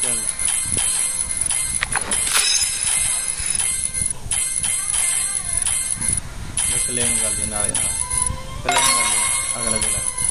चल क्लेम कर दी नाले क्लेम कर लिया अगला जिला